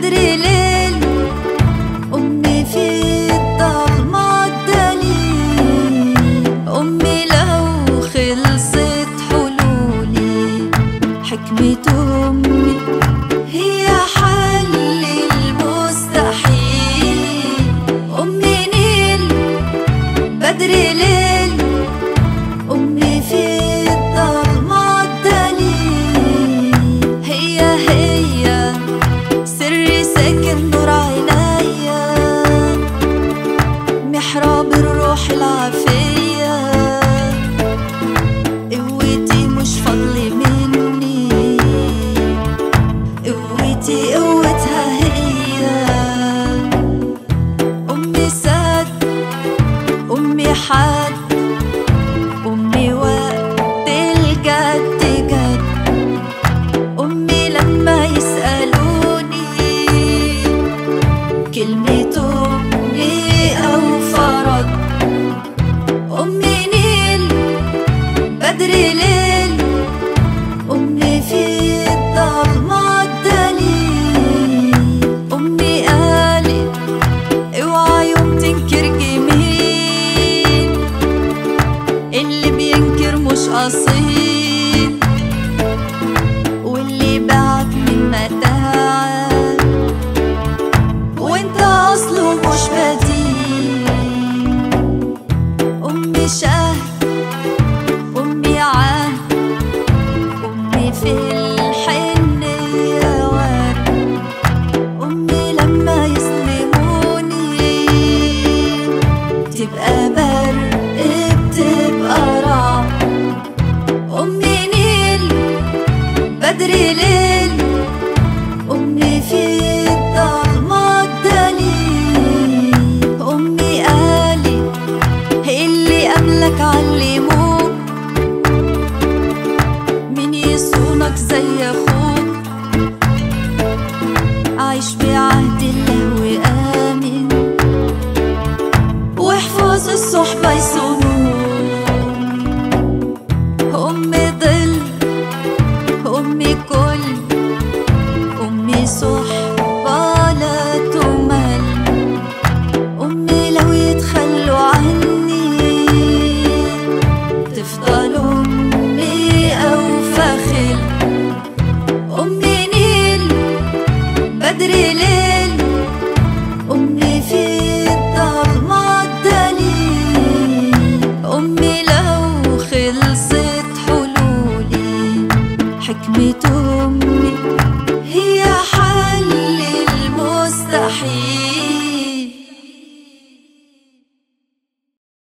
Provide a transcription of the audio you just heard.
بدري ليل. أمي في الضلمة الدليل. أمي لو خلصت حلولي، حكمة أمي هي حل المستحيل. أمي نيل بدري ليل. أمي في الضلمة الدليل. هي سري ساكن نور عينيا، محراب الروح العافية. قوتي مش فضل مني، قوتي قوتها هي. أمي سد، أمي حد، أمي وقت الجد جد. أمي لما يسألوني كلمة أمي أو فرض. أمي نيل بدري ليل. أمي في الضلمة الدليل. أمي قالت اوعى يوم تنكر جميل، اللي بينكر مش أصيل، واللي باعك من متاعك وانت أصله مش بديل. أمي شهد، أمي عهد، أمي في الحنية ورد. أمي لما يظلموني بتبقى برق، بتبقى رعد. أمي نيل بدري ليل. أمي في الضلمة الدليل. أمي قالت اللي قبلك علموك مين يصونك زي أخوك. عيش بعهد الله وآمن، واحفظ الصحبة يصونوك. أمي ظل، أمي كل، أمي صحبة لا تمل. أمي لو يتخلوا عني تفضل أمي أوفى خل. أمي نيل بدري ليل. أمي في الضلمة الدليل. أمي لو خلصت حلولي، حكمة